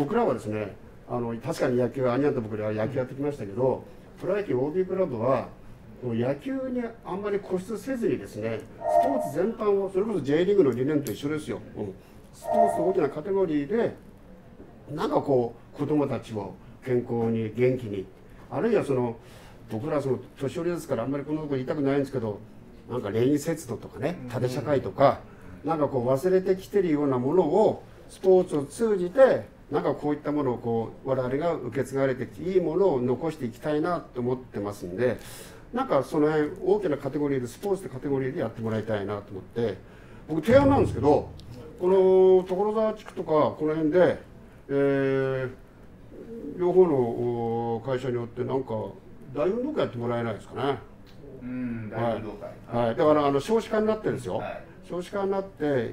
僕らはですね、確かに野球、兄と僕らは野球やってきましたけど、プロ野球 OB クラブは野球にあんまり固執せずにですね、スポーツ全般を、それこそ J リーグの理念と一緒ですよ、スポーツ大きなカテゴリーでなんかこう子どもたちを健康に元気に、あるいは僕ら年寄りですからあんまりこのところ言いたくないんですけど、なんか礼儀節度とかね、縦社会とか、なんかこう忘れてきてるようなものをスポーツを通じてなんかこういったものを我々が受け継がれてきていいものを残していきたいなと思ってますんで、なんかその辺大きなカテゴリーでスポーツってカテゴリーでやってもらいたいなと思って、僕提案なんですけど、この所沢地区とかこの辺で、両方の会社によってなんか大運動会やってもらえないですかね。 大運動会、 はい、だから少子化になってるんですよ、少子化になって、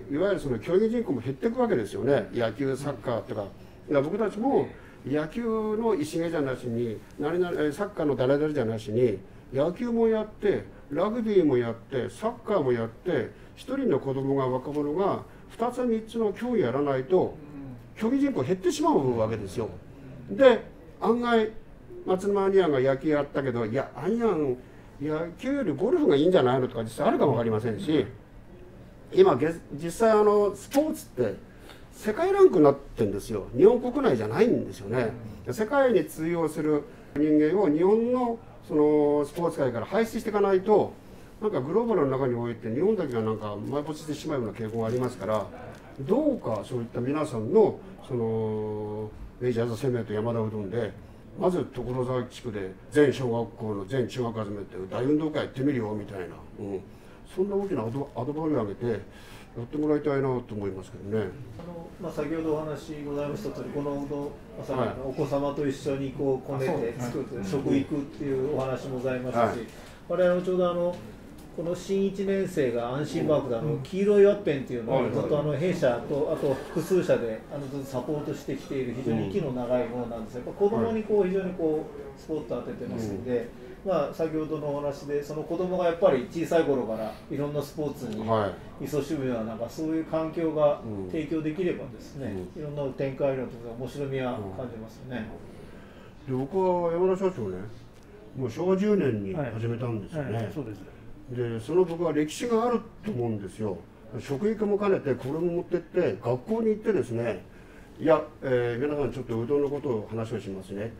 いわゆる競技人口も減っていくわけですよね、野球、サッカーとか。僕たちも野球の石毛じゃなしに、サッカーの誰々じゃなしに、野球もやって、ラグビーもやって、サッカーもやって、一人の子供が、若者が2つ3つの競技やらないと、競技人口減ってしまうわけですよ。で、案外、松沼兄やんが野球やったけど、いや、兄やん、野球よりゴルフがいいんじゃないのとか実際あるかも分かりませんし、今実際スポーツって世界ランクになってるんですよ。日本国内じゃないんですよね。世界に通用する人間を日本のスポーツ界から輩出していかないと、なんかグローバルの中において日本だけがなんか埋没してしまうような傾向がありますから、どうかそういった皆さんのメジャーズ生命と山田うどんで、まず所沢地区で全小学校の全中学集めて大運動会やってみるよみたいな、そんな大きなアドバイスを上げてやってもらいたいなと思いますけどね。 先ほどお話ございました通り、このうどんまさにお子様と一緒にこねて作って食育っていうお話もございましたし、我々ちょうどこの新1年生が安心マークで黄色いワッペンっていうのをずっと弊社とあと複数社でずっとサポートしてきている非常に息の長いものなんですが、子どもに非常にスポット当ててますので、先ほどのお話でその子どもがやっぱり小さい頃からいろんなスポーツに勤しむような、なんかそういう環境が提供できればですね、いろんな展開の面白みは感じますよね。 で、僕は山田社長ね、もう昭和10年に始めたんですよね。 そうです。 で、僕は歴史があると思うんですよ。食育も兼ねてこれも持ってって学校に行ってですね、いや、皆さんちょっとうどんのことを話をしますねって、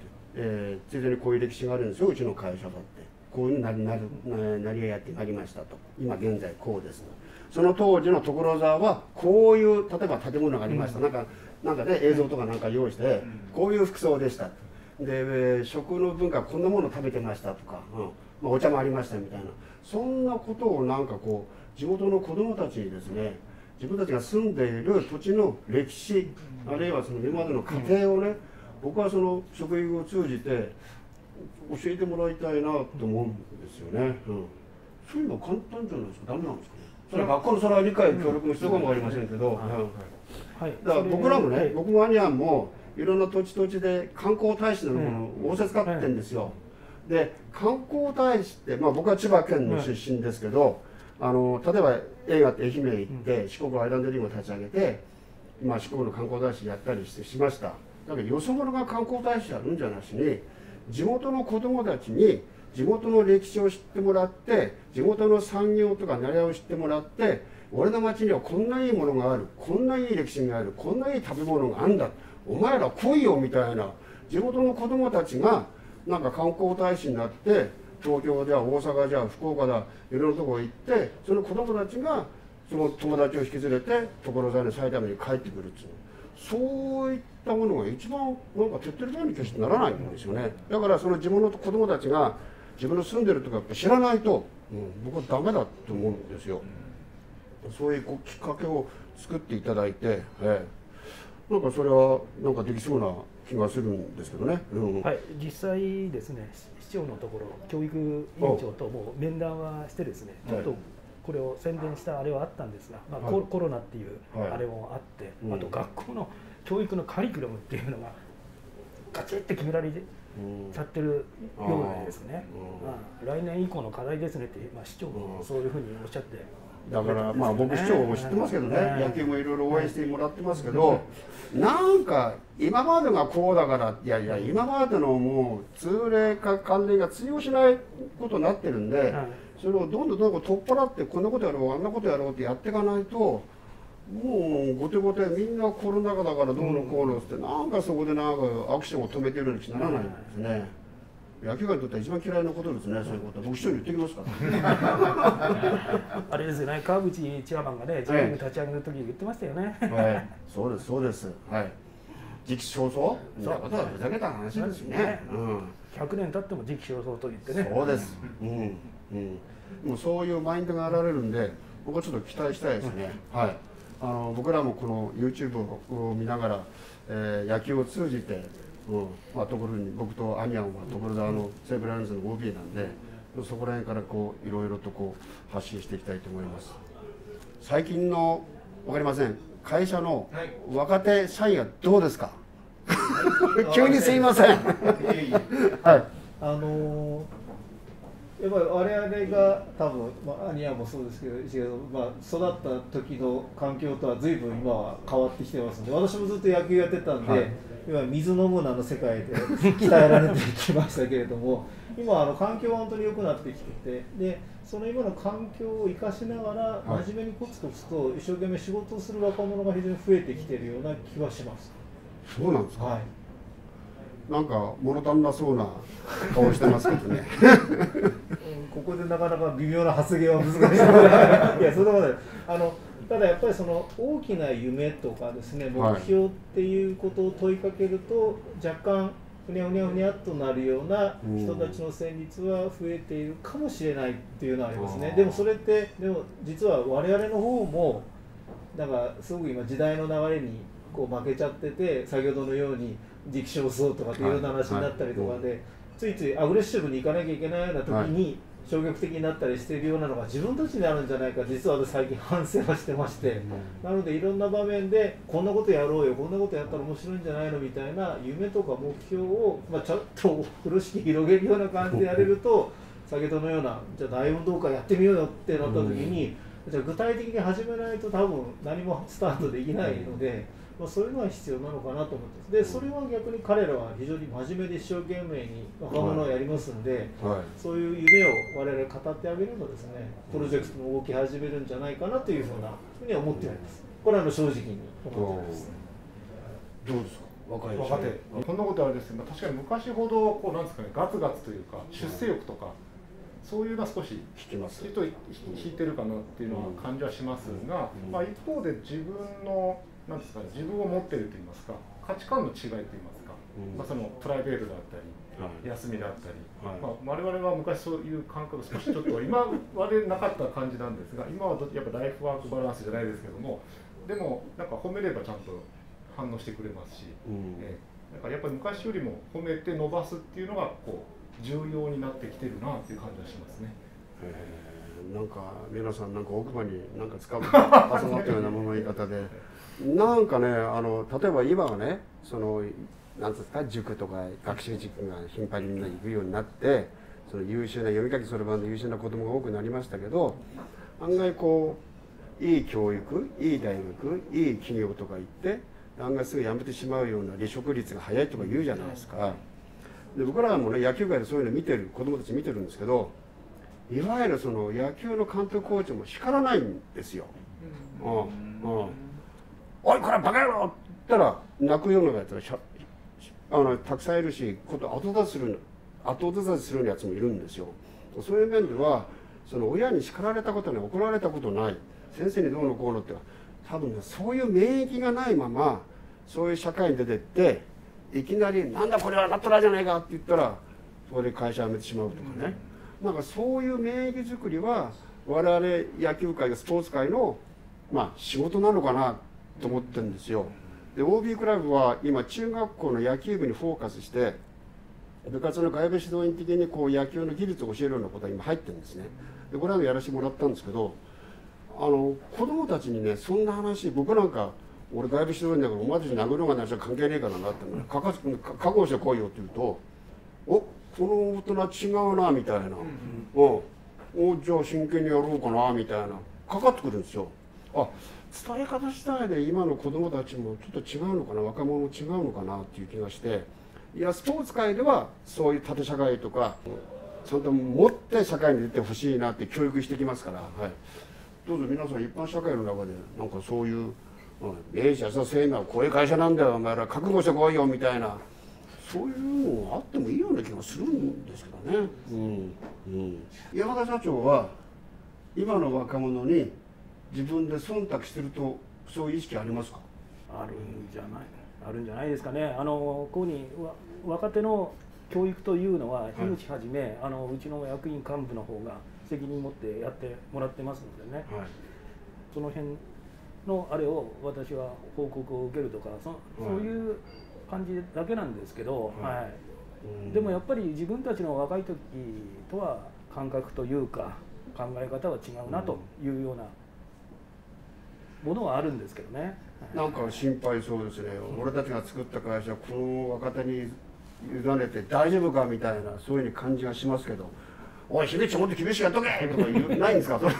ついでにこういう歴史があるんですよ、うちの会社だって、こういうなりがやってまいりましたと、今現在こうですと、その当時の所沢はこういう例えば建物がありました、なんかね、映像とかなんか用意して、こういう服装でしたで、食の文化こんなもの食べてましたとか、お茶もありましたみたいな、そんなことをなんか地元の子どもたちにですね、自分たちが住んでいる土地の歴史、あるいは今までの過程をね、僕は食育を通じて教えてもらいたいなと思うんですよね。そういうの簡単じゃないですか、ダメなんですかね。それは学校の理解協力も必要かもわかりませんけど、だから僕らもね、僕も兄もいろんな土地で観光大使のものを仰せつかってるんですよ。で、観光大使って、僕は千葉県の出身ですけど、例えば映画って愛媛へ行って四国アイランドリーグを立ち上げて、今四国の観光大使やったりしました。だけどよそ者が観光大使やるんじゃなしに、地元の子どもたちに地元の歴史を知ってもらって、地元の産業とか習いを知ってもらって、俺の町にはこんないいものがある、こんないい歴史がある、こんないい食べ物があるんだ、お前ら来いよみたいな、地元の子どもたちがなんか観光大使になって、東京じゃ大阪じゃ福岡だ、いろんなところ行って、その子どもたちがその友達を引き連れて所沢に埼玉に帰ってくるっていう、そういったものが一番なんか手っ取り早いに決してならないんですよね。だからその地元の子どもたちが自分の住んでるとか知らないと、僕はダメだと思うんですよ。そういうきっかけを作っていただいて、なんかそれはなんかできそうな気がするんですけどね。 はい、実際ですね、市長のところ教育委員長とも面談はしてですね、ちょっとこれを宣伝したあれはあったんですが、コロナっていうあれもあって、あと学校の教育のカリキュラムっていうのがガチッて決められちゃってるようでですね、来年以降の課題ですねって、市長もそういうふうにおっしゃってだからまあ僕市長も知ってますけどね、野球もいろいろ応援してもらってますけど、なんか今までがこうだから、いやいや今までのもう通例か慣例が通用しないことになってるんで、それをどんどんどんどん取っ払ってこんなことやろうあんなことやろうってやっていかないと、もう後手後手みんなコロナ禍だからどうのこうのってなんかそこでなんかアクションを止めてるようにしならないんですね。野球界にとっては一番嫌いなことですね、そういうこと。僕一緒に言ってきますから。 あれですよね、川口チェアマンがね、Jリーグ立ち上げる時言ってましたよね。 はい、そうです、そうです。はい。時期尚早みたいなことはふざけた話ですね。 100年経っても時期尚早と言ってね。 そうです。もうそういうマインドが現れるんで、僕はちょっと期待したいですね。はい。僕らもこの YouTube を見ながら、野球を通じて。まあ、ところに僕とアニャンはところで西武ライオンズの OB なんで、そこら辺からこういろいろとこう発信していきたいと思います。最近の分かりません会社の若手社員はどうですか？急にすいません。はい。 やっぱり我々が多分、アニヤもそうですけど、育った時の環境とは随分今は変わってきてますので、私もずっと野球やってたんで、今水飲むなの世界で鍛えられてきましたけれども、今環境は本当に良くなってきてて、でその今の環境を生かしながら真面目にコツコツと一生懸命仕事をする若者が非常に増えてきているような気はします。 そうなんですか。 はい。 なんか物足んなそうな顔してますけどね。 ここでなかなか微妙な発言は難しい。いや、そんなことない。ただやっぱりその大きな夢とかですね、目標っていうことを問いかけると、若干ふにゃふにゃふにゃっとなるような人たちの旋律は増えているかもしれないっていうのはありますね。でもそれって実は我々の方もなんかすごく今時代の流れにこう負けちゃってて、先ほどのように時期尚早とかっていうような話になったりとかで、ついついアグレッシブにいかなきゃいけないような時に消極的になったりしているようなのが自分たちにあるんじゃないか、実は私最近反省はしてまして、なのでいろんな場面でこんなことやろうよ、こんなことやったら面白いんじゃないのみたいな夢とか目標を、ちょっと風呂敷広げるような感じでやれると、先ほどのようなじゃあ大運動会やってみようよってなった時に、じゃあ具体的に始めないと多分何もスタートできないので。そういうのは必要なのかなと思って、でそれは逆に彼らは非常に真面目で一生懸命に若者をやりますんで、そういう夢を我々語ってあげるとですね、プロジェクトも動き始めるんじゃないかなというふうに思っております。これは正直に思っております。 どうですか、若手。こんなことあれですね、確かに昔ほどこうなんですかね、ガツガツというか出世欲とか。そういうのは少し引いてるかなっていうのは感じはしますが、一方で自分のなんですかね、自分を持っているといいますか、価値観の違いといいますか、そのプライベートだったり、休みだったり、我々は昔そういう感覚少しちょっと今までなかった感じなんですが、今はやっぱライフワークバランスじゃないですけども、でもなんか褒めればちゃんと反応してくれますし、だからやっぱり昔よりも褒めて伸ばすっていうのがこう重要になってきてるなっていう感じがしますね。 なんか皆さんなんか奥歯になんか使う挟まったようなものの言い方で。なんかね、例えば今はね、なんですか、塾とか学習塾が頻繁にみんな行くようになって、その優秀な読み書きそろばんの優秀な子供が多くなりましたけど、案外こういい教育、いい大学、いい企業とか行って案外すぐ辞めてしまうような離職率が早いとか言うじゃないですか。で僕らもね、野球界でそういうの見てる子供たち見てるんですけど、いわゆるその野球の監督コーチも叱らないんですよ。おいこれバカ野郎って言ったら泣くようなやつがたくさんいるし、後出しするやつもいるんですよ。そういう面ではその親に叱られたことない、怒られたことない、先生にどうのこうのって多分ね、そういう免疫がないままそういう社会に出てっていきなり「なんだこれはなったらじゃないか」って言ったらそこで会社辞めてしまうとかね、なんかそういう免疫作りは我々野球界やスポーツ界の仕事なのかなと思ってるんですよ。で OB クラブは今中学校の野球部にフォーカスして部活の外部指導員的にこう野球の技術を教えるようなことが今入ってるんですね。でこれはやらせてもらったんですけど、子供たちにね、そんな話、僕なんか俺外部指導員だからお前たち殴るがなしは関係ねえからなって覚悟してこいよって言うと、おこの大人違うなみたいな、じゃあ真剣にやろうかなみたいな、 かかってくるんですよ。伝え方自体で今の子どもたちもちょっと違うのかな、若者も違うのかなっていう気がして、いやスポーツ界ではそういう縦社会とかちゃんと持って社会に出てほしいなって教育してきますから、はい、どうぞ皆さん一般社会の中でなんかそういう「明治安田生命はこういう会社なんだよ、お前ら覚悟してこいよ」みたいな、そういうのがあってもいいような気がするんですけどね。山田社長は今の若者に自分で忖度してると、そういう意識ありますか？ あるんじゃないですかね。ここに若手の教育というのは樋口はじめ、うちの役員幹部の方が責任持ってやってもらってますのでね、その辺のあれを私は報告を受けるとか、そういう感じだけなんですけど、でもやっぱり自分たちの若い時とは感覚というか考え方は違うなというようなものはあるんですけどね。 なんか心配そうですね。俺たちが作った会社、この若手に委ねて大丈夫かみたいな、そういう感じがしますけど、おい樋口もっと厳しくやっとけとかないんですか？それ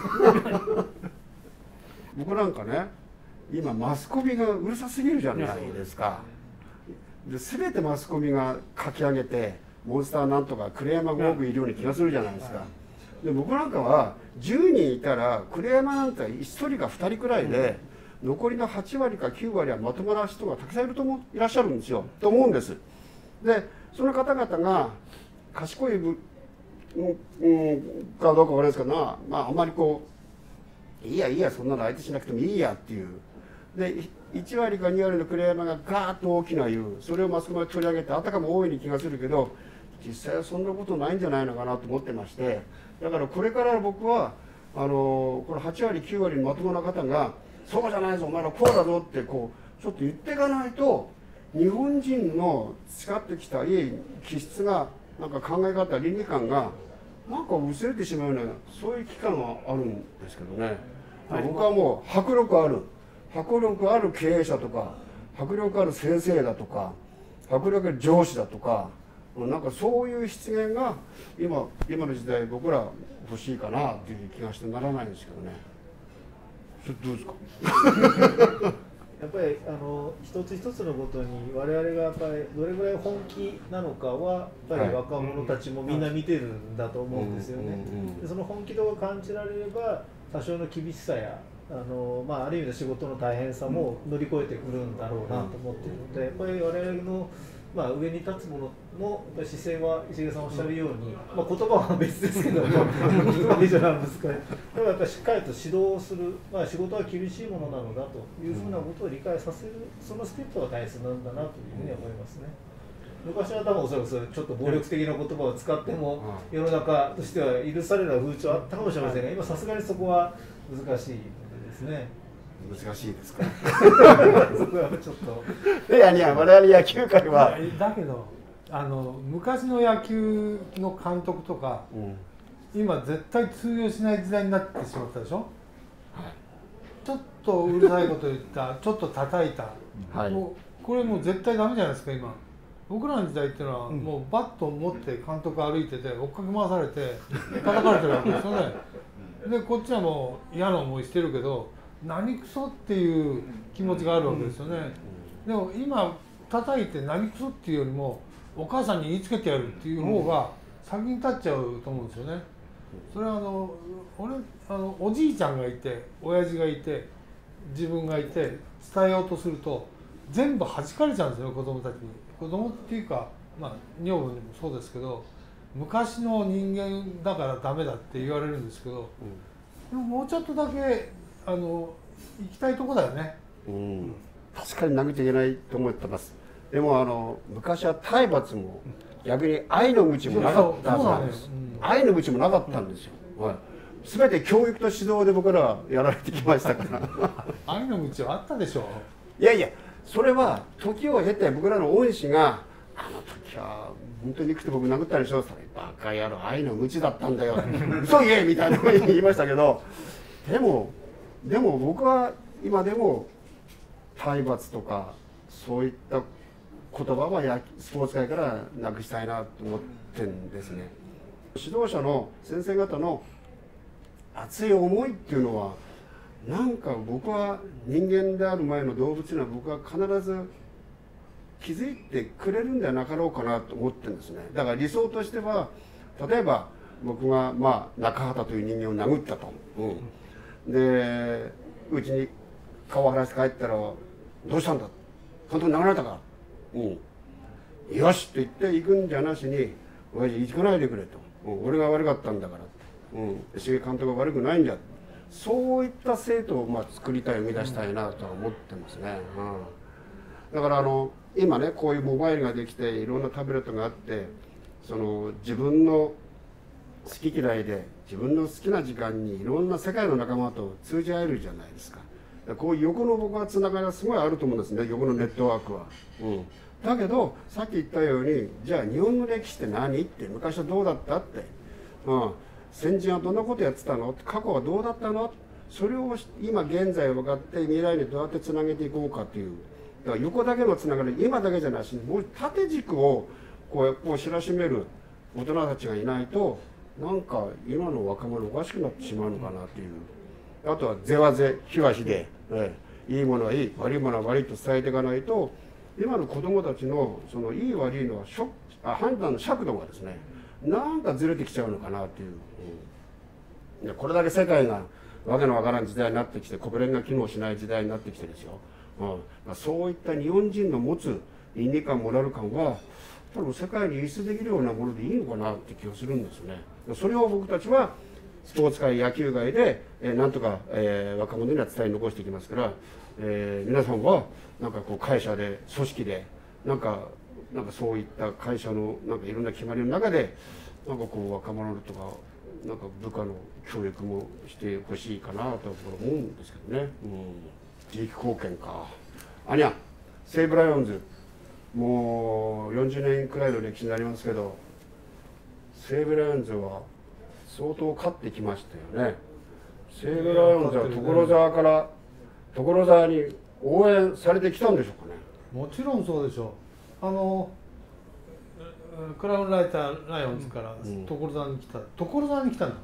僕なんかね、今マスコミがうるさすぎるじゃないですか。で全てマスコミが書き上げて、モンスターなんとか栗山が多くいるような気がするじゃないですか。で僕なんかは10人いたら栗山なんて1人か2人くらいで、残りの8割か9割はまともな人がたくさんいらっしゃるんですよと思うんです。でその方々が賢いかどうかわからないですけど、あんまりこういいやそんなの相手しなくてもいいやっていう。で1割か2割の栗山がガーッと大きな言う、それをマスコミが取り上げてあたかも多いに気がするけど、実際はそんなことないんじゃないのかなと思ってまして、だからこれから僕はこの8割9割のまともな方が「そうじゃないぞお前らこうだぞ」ってこうちょっと言っていかないと、日本人の培ってきたいい気質が、なんか考え方倫理観がなんか薄れてしまうような、そういう期間があるんですけどね。僕はもう迫力ある経営者とか、迫力ある先生だとか、迫力ある上司だとか、なんかそういう出現が今の時代僕ら欲しいかなっていう気がしてならないんですけどね。それどうですか？ やっぱり一つ一つのことに我々がやっぱりどれぐらい本気なのかはやっぱり若者たちもみんな見てるんだと思うんですよね。でその本気度が感じられれば多少の厳しさやある意味で仕事の大変さも乗り越えてくるんだろうなと思っているので、やっぱり我々の上に立つものの姿勢は石毛さんおっしゃるように、言葉は別ですけども人は以上なんですから、だからやっぱりしっかりと指導する、仕事は厳しいものなのだというふうなことを理解させる、そのステップが大切なんだなというふうに思いますね。昔は多分おそらくそれちょっと暴力的な言葉を使っても世の中としては許される風潮あったかもしれませんが、今さすがにそこは難しいですね。 難しいですか？ そこはちょっと。 いや我々野球界はだけど昔の野球の監督とか、今絶対通用しない時代になってしまったでしょ。ちょっとうるさいこと言った、ちょっと叩いた、もうこれもう絶対ダメじゃないですか。今僕らの時代っていうのは、もうバットを持って監督歩いてて追っかけ回されて叩かれてるわけですよね。でこっちはもう嫌な思いしてるけど、何クソっていう気持ちがあるわけですよね。でも今叩いて何クソっていうよりもお母さんに言いつけてやるっていう方が先に立っちゃうと思うんですよね。それはおじいちゃんがいて親父がいて自分がいて伝えようとすると全部弾かれちゃうんですよ、子供たちに。子供っていうか女房にもそうですけど、昔の人間だからダメだって言われるんですけど、でももうちょっとだけ行きたいとこだよね。 確かに殴っちゃいけないと思ってます。でも昔は体罰も逆に愛の鞭もなかったはずなんです。愛の鞭もなかったんですよ。全て教育と指導で僕らはやられてきましたから愛の鞭はあったでしょ。 いやそれは時を経て僕らの恩師があの時は本当に憎くて僕殴ったでしょ、それバカ野郎愛の鞭だったんだよ嘘言えみたいなふうに言いましたけど、でも僕は今でも体罰とかそういった言葉はスポーツ界からなくしたいなと思ってるんですね。指導者の先生方の熱い思いっていうのはなんか僕は人間である前の動物には僕は必ず気づいてくれるんではなかろうかなと思ってるんですね。だから理想としては、例えば僕が中畑という人間を殴ったと、でうちに顔を晴らして帰ったら「どうしたんだ本当に殴られたか?」よしって言って行くんじゃなしに「親父行かないでくれ」と「俺が悪かったんだから」重監督が悪くないんじゃ、そういった生徒を作りたい生み出したいなとは思ってますね。だから今ねこういうモバイルができていろんなタブレットがあって、その自分の好き嫌いで自分の好きな時間にいろんな世界の仲間と通じ合えるじゃないですか。こういう横の僕はつながりがすごいあると思うんですね、横のネットワークは。だけどさっき言ったように、じゃあ日本の歴史って何って昔はどうだったって、先人はどんなことやってたの、過去はどうだったの、それを今現在分かって未来にどうやってつなげていこうかという、だから横だけのつながり、今だけじゃなしにもう縦軸をこう知らしめる大人たちがいないと、なんか今の若者おかしくなってしまうのかなという。あとは是は是非は非で、いいものはいい悪いものは悪いと伝えていかないと、今の子どもたちのそのいい悪いの判断の尺度がですね、なんかずれてきちゃうのかなという、これだけ世界がわけのわからん時代になってきて、国連が機能しない時代になってきてですよ、そういった日本人の持つ倫理観モラル観は多分世界に輸出できるようなものでいいのかなって気がするんですね。それを僕たちはスポーツ界野球界でなんとか若者には伝え残していきますから、皆さんはなんかこう会社で組織でなんかそういった会社のなんかいろんな決まりの中でなんかこう若者とかなんか部下の教育もしてほしいかなと思うんですけどね。地域貢献か。あにゃ西武ライオンズもう40年くらいの歴史になりますけど、西武ライオンズは相当勝ってきましたよね。西武ライオンズは所沢から所沢に応援されてきたんでしょうかね。 もちろんそうでしょう。クラウンライターライオンズから所沢に来た、所沢に来たんだから、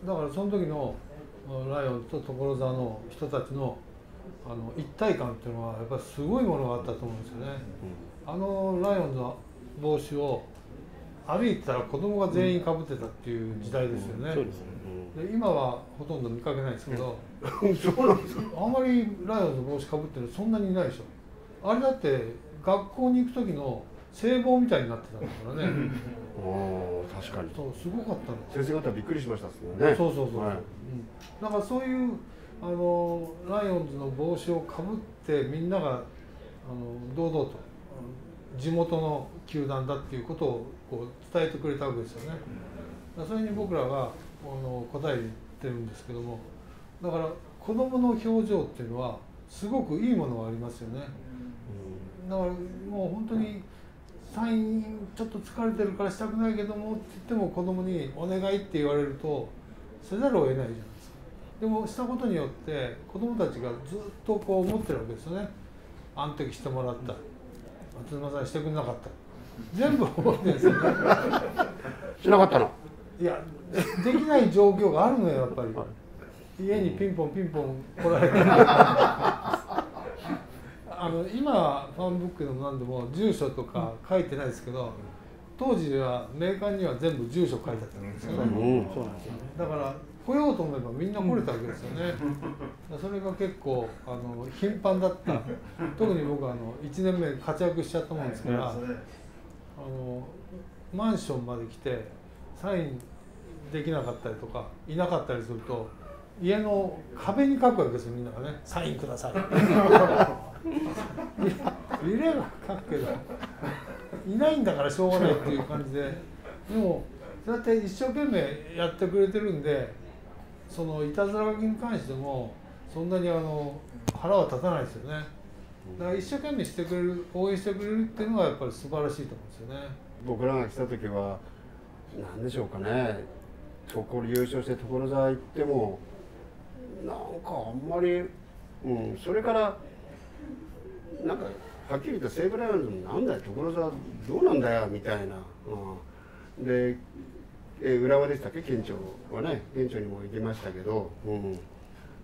だからその時のライオンズと所沢の人たちの一体感っていうのはやっぱりすごいものがあったと思うんですよね。ライオンズの帽子を歩いてたら子供が全員かぶってたっていう時代ですよね。で今はほとんど見かけないですけど、 そうなんですか。 あんまりライオンズの帽子かぶってるのそんなにいないでしょ。あれだって学校に行く時の制帽みたいになってたんだからね。 確かに。 そうすごかったの。 先生方びっくりしましたね。 そう、だからそういうライオンズの帽子をかぶってみんなが堂々と地元の球団だっていうことをこう伝えてくれたわけですよね。それに僕らが答えてるんですけども、だから子どもの表情っていうのはすごくいいものがありますよね。だからもう本当にサインちょっと疲れてるからしたくないけどもって言っても子どもにお願いって言われるとせざるを得ないじゃないですか。でもしたことによって子どもたちがずっとこう思ってるわけですよね。あの時してもらった、松沼さんしてくれなかった、全部思ってるんですよね。 しなかったの。 いやできない状況があるのよやっぱり。家にピンポンピンポン来られて今ファンブックでも何でも住所とか書いてないですけど、当時はメーカーには全部住所書いてあったんですよね。だから来ようと思えばみんな来れたわけですよね。それが結構頻繁だった。特に僕は1年目活躍しちゃったもんですからマンションまで来てサインできなかったりとかいなかったりすると家の壁に書くわけですよ、みんながね。サインください。リレーは書くけどいないんだからしょうがないっていう感じで、でもそうやって一生懸命やってくれてるんで、そのいたずら書きに関してもそんなに腹は立たないですよね。だから一生懸命してくれる、応援してくれるっていうのがやっぱり素晴らしいと思うんですよね。 僕らが来た時は何でしょうかね、優勝して所沢行ってもなんかあんまり、それからなんかはっきり言って西武ライオンズもなんだよ所沢どうなんだよみたいな、で浦和でしたっけ、県庁はね、県庁にも行きましたけど、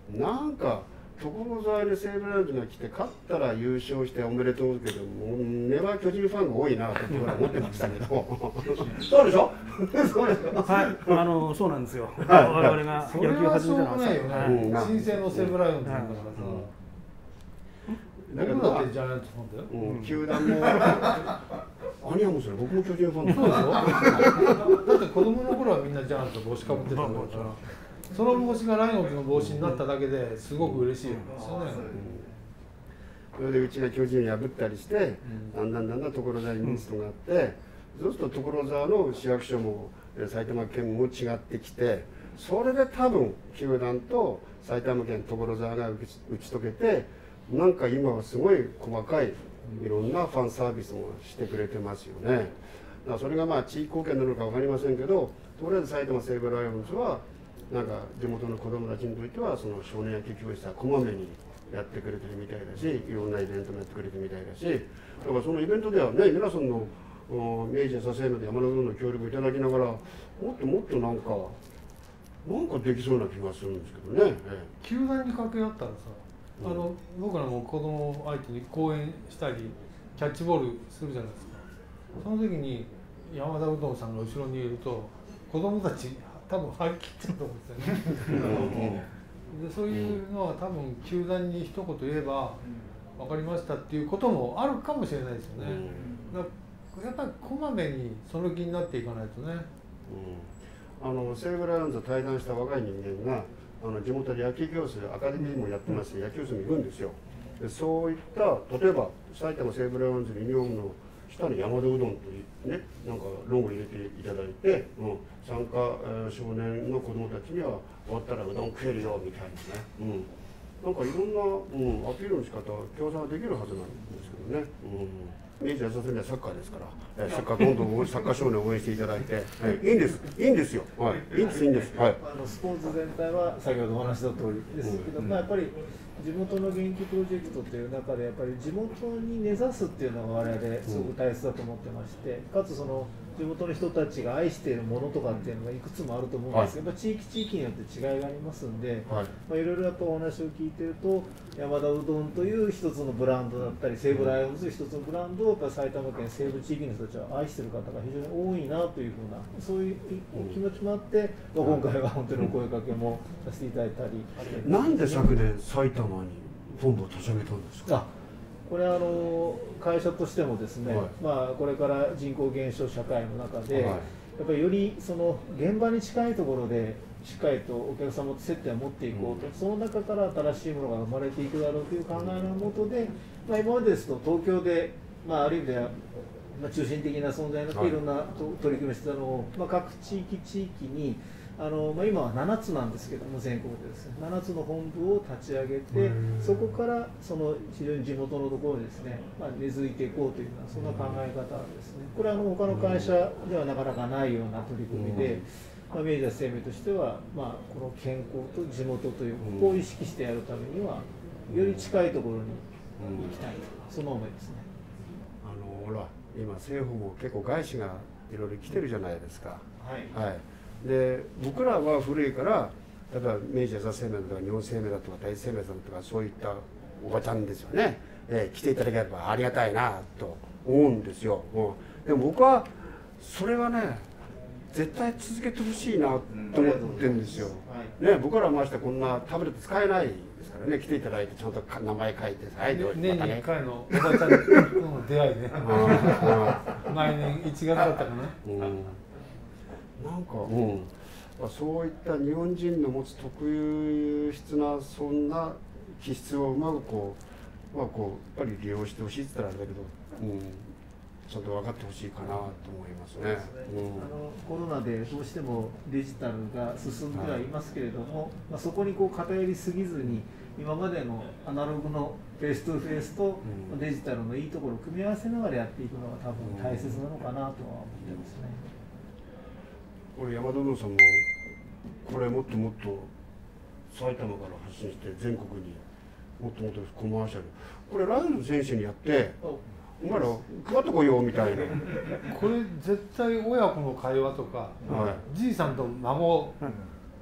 なんか所沢に西武ライオンズが来て勝ったら優勝しておめでとうけども根は巨人ファンが多いなと僕は思ってましたけどそうでしょそうですよはい、そうなんですよ、 はい我々が野球始めたのはないよね、新生の西武ライオンズなんだからさ、 だけど、 僕だってジャイアンツファンだよ、 球団も兄はもそれ僕も巨人ファンだそうでしょだって子供の頃はみんなジャイアンツの帽子かぶってたんだから、その帽子がライオンズの帽子になっただけですごく嬉しいですよね。 それでうちが巨人を破ったりして、だんだん所沢にミストがあって、そうすると所沢の市役所も埼玉県も違ってきて、それで多分球団と埼玉県所沢が打ち解けて、なんか今はすごい細かいいろんなファンサービスもしてくれてますよね。だからそれがまあ地域貢献なのか分かりませんけど、とりあえず埼玉西武ライオンズはなんか地元の子どもたちにとってはその少年野球教室はこまめにやってくれてるみたいだし、いろんなイベントもやってくれてるみたいだし、だからそのイベントではね、皆さんの明治安田生命で山田君の協力いただきながら、もっともっとなんかできそうな気がするんですけどね。 球団に掛け合ったらさ、僕らも子供相手に講演したりキャッチボールするじゃないですか。その時に山田うどんさんが後ろにいると子供たち多分張り切ってると思うんですよね。でそういうのは多分球団に一言言えば分かりましたっていうこともあるかもしれないですよね。やっぱりこまめにその気になっていかないとね。 西武ライオンズ対談した若い人間が地元で野球教室アカデミーもやってますし、野球室も行くんですよ。でそういった例えば埼玉西武ライオンズのユニフォームの下に山田うどんというね、なんかロゴ入れていただいて、参加少年の子どもたちには終わったらうどん食えるよみたいなね、なんかいろんな、アピールの仕方は協賛できるはずなんですけどね。明治安田生命はサッカーですから、サッカーどんどんサッカー少年を応援していただいて、いいんですよ、いいんです、 スポーツ全体は先ほどお話した通りですけど、やっぱり地元の元気プロジェクトという中でやっぱり地元に根ざすっていうのが我々すごく大切だと思ってまして、かつその地元の人たちが愛しているものとかっていうのがいくつもあると思うんですけど、やっぱ地域によって違いがありますんで、いろいろやっぱお話を聞いてると山田うどんという一つのブランドだったり西武ライオンズという一つのブランドをやっぱ埼玉県西部地域の人たちは愛している方が非常に多いなというふうなそういう気持ちもあって、今回は本当にお声かけもさせていただいたり。 なんで昨年埼玉に本部を立ち上げたんですか。 これ会社としてもですね、これから人口減少社会の中で、やっぱりよりその現場に近いところでしっかりとお客様と接点を持っていこうと、その中から新しいものが生まれていくだろうという考えのもとで、今までですと東京で、ある意味では中心的な存在になっていろんな取り組みをしてたのを、各地域に今は7つなんですけども、全国でですね7つの本部を立ち上げて、そこからその非常に地元のところにですね、根付いていこうというようなそんな考え方ですね。これは他の会社ではなかなかないような取り組みで、明治安田生命としては、この健康と地元というここを意識してやるためにはより近いところに行きたい、その思いですね。 ほら今政府も結構外資がいろいろ来てるじゃないですか。で僕らは古いから例えば明治安田生命だとか日本生命だとか大生命さんとかそういったおばちゃんですよね、来ていただければありがたいなと思うんですよ。でも僕はそれはね絶対続けてほしいなと思ってるんですよ。僕らましてこんなタブレット使えないですからね、来ていただいてちゃんと名前書いて年に1回のおばちゃんとの出会いね毎年1月だったかな。 なんか、そういった日本人の持つ特有質なそんな気質をうまくやっぱり利用してほしいって言ったらあれだけど、ちゃんと分かってほしいかなと思いますね。 コロナでどうしてもデジタルが進んではいますけれども、そこに偏りすぎずに今までのアナログのフェイストゥフェイスとデジタルのいいところを組み合わせながらやっていくのが多分大切なのかなとは思ってますね。 これ山田うどんさんもこれもっともっと埼玉から発信して全国にもっともっとコマーシャルこれライオンズ選手にやってお前ら配ってこいよみたいなこれ絶対親子の会話とか、じいさんと孫、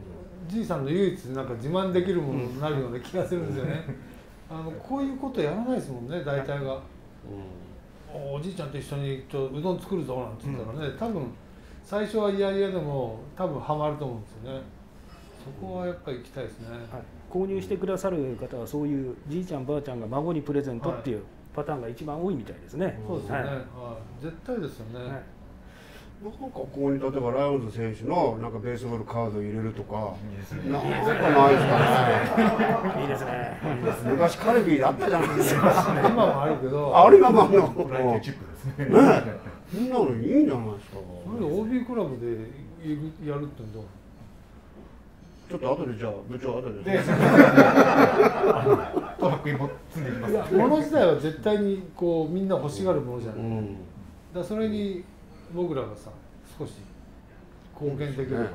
じいさんの唯一なんか自慢できるものになるような気がするんですよね。こういうことやらないですもんね、大体が。おじいちゃんと一緒にうどん作るぞなんて言ったらね、多分最初は嫌々でも多分ハマると思うんですよね。そこはやっぱり行きたいですね。 はい、購入してくださる方はそういうじいちゃんばあちゃんが孫にプレゼントっていうパターンが一番多いみたいですね。 そうですよね。絶対ですよね。 なんかここに例えばライオンズ選手のなんかベースボールカードを入れるとか、なんかないですかね。 いいですね。 昔カルビーあったじゃないですか。 今もあるけど。 あれがまあの。 プライドチップですね。 そんなのいいんじゃないですか。 それで OB クラブでやるってどう？ ちょっと後でじゃあ部長後で。 トラックに積んでいきます。 いや、物自体は絶対にこうみんな欲しがるものじゃない。だからそれに僕らがさ少し貢献できる。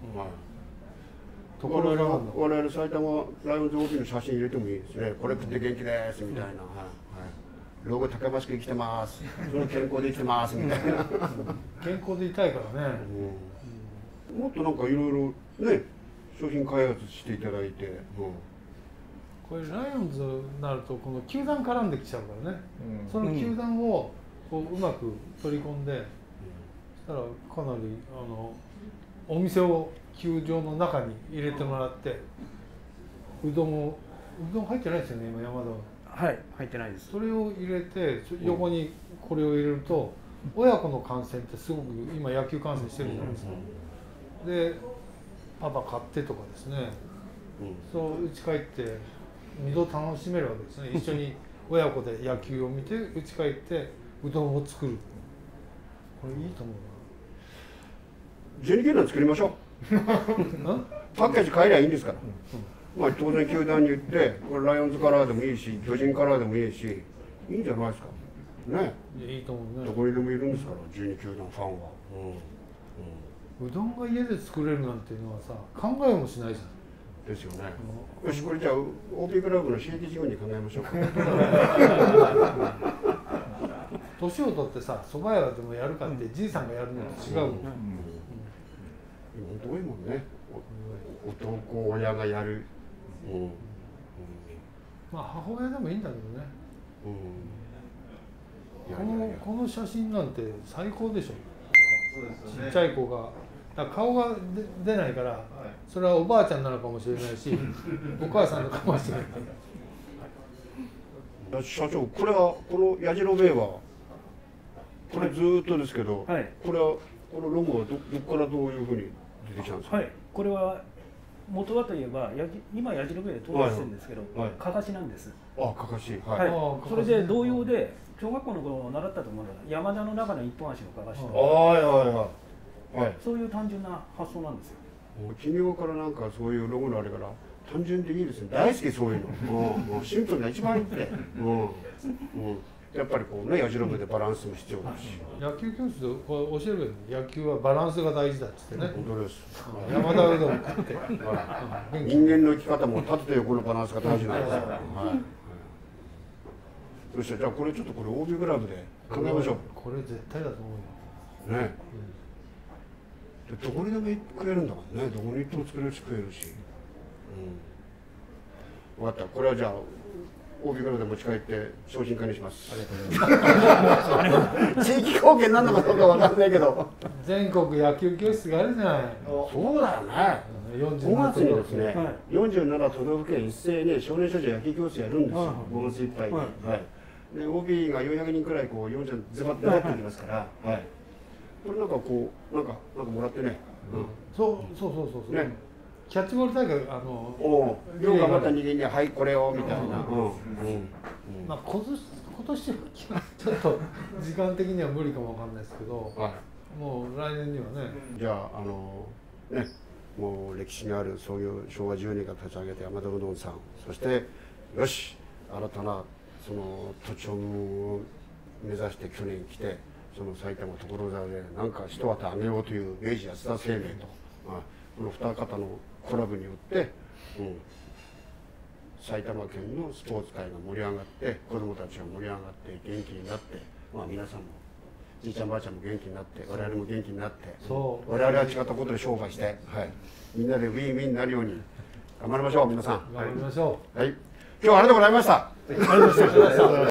ところが我々埼玉ライオンズ OB の写真入れてもいいですね。これ食って元気ですみたいな。老後高橋家生きてます。その健康で生きてますみたいな。 健康でいたいからね。 もっとなんかいろいろね商品開発していただいて。 これライオンズになるとこの球団絡んできちゃうからね。その球団をこううまく取り込んで、そしたらかなりお店を球場の中に入れてもらって、うどん入ってないですよね今山田は。 はい、入ってないです。 それを入れて横にこれを入れると親子の観戦ってすごく今野球観戦してるじゃないですか。でパパ買ってとかですね、そう家帰って2度楽しめるわけですね。一緒に親子で野球を見て家帰ってうどんを作る。これいいと思う 12球団作りましょう。パッケージ変えりゃいいんですから。まあ当然球団に言ってこれライオンズカラーでもいいし巨人カラーでもいいしいいんじゃないですかね。 いいと思うね。 どこにでもいるんですから12球団ファンは。 うどんが家で作れるなんていうのはさ考えもしないじゃん。 ですよね。よしこれじゃあ OB クラブの刺激事業に考えましょうか。 年を取ってさ蕎麦屋でもやるかってじいさんがやるのと違うもん。 本当多いもんね。男親がやる。 まあ母親でもいいんだけどね。この写真なんて最高でしょ。ちっちゃい子が顔が出ないからそれはおばあちゃんなのかもしれないしお母さんなのかもしれない。 社長これはこのやじろべえはこれずーっとですけど、これはこのロゴはどこからどういうふうに出てきたんですか。 はい、これは元はといえば今やじろべえで登場してるんですけど、かかしなんです。 あ、かかし。 はい。それで同様で小学校の頃習ったと思うのは山田の中の一本足のかかしと。そういう単純な発想なんですよ。 企業からなんかそういうロゴのあれから単純でいいですね。大好きそういうの。もうシンプルが一番いいって。やっぱりこうねやじろべえでバランスも必要だし。 野球教室でこれ教えるけど野球はバランスが大事だっつってね。 本当です。 山田うどん食って。 人間の生き方も縦と横のバランスが大事なんですよ。よしじゃあこれちょっとこれ OB クラブで考えましょう。これ絶対だと思うよ。 ね。どこにでも食えるんだもんね。どこに行っても作れるし食えるし。分かった。これはじゃあ OB クラブで持ち帰って商品化にします。ありがとうございます。地域貢献なんのかどうか分かんないけど。 全国野球教室があるじゃない。 そうだよね。5月にですね、47都道府県一斉に少年少女野球教室やるんですよ。5月いっぱいに。で OB が400人くらいこう40ズバッと入ってきますから、これなんかこうなんかもらってね。 そう。ね。キャッチボール大会よう頑張った人間にはいこれをみたいな。 まあ今年はちょっと時間的には無理かもわかんないですけど、もう来年にはね。 じゃあねもう歴史がある創業昭和10年から立ち上げた山田うどんさん、そしてよし新たなその土地を目指して去年来てその埼玉所沢でなんか一旗あげようという明治安田生命と、この二方のコラボによって、埼玉県のスポーツ界が盛り上がって子どもたちが盛り上がって元気になって、皆さんもじいちゃんばあちゃんも元気になって我々も元気になってそう我々は違ったことで商売して、はい、みんなでウィンウィンになるように頑張りましょう皆さん。 頑張りましょう。 はい、今日はありがとうございました。 ありがとうございました。